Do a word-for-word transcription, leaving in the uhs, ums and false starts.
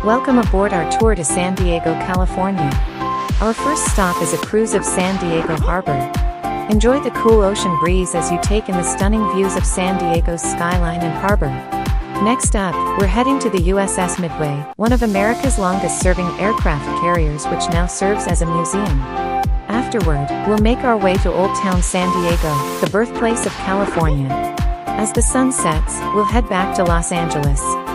Welcome aboard our tour to San Diego, California. Our first stop is a cruise of San Diego Harbor. Enjoy the cool ocean breeze as you take in the stunning views of San Diego's skyline and harbor. Next up, we're heading to the U S S Midway, one of America's longest-serving aircraft carriers, which now serves as a museum. Afterward, we'll make our way to Old Town San Diego, the birthplace of California. As the sun sets, we'll head back to Los Angeles.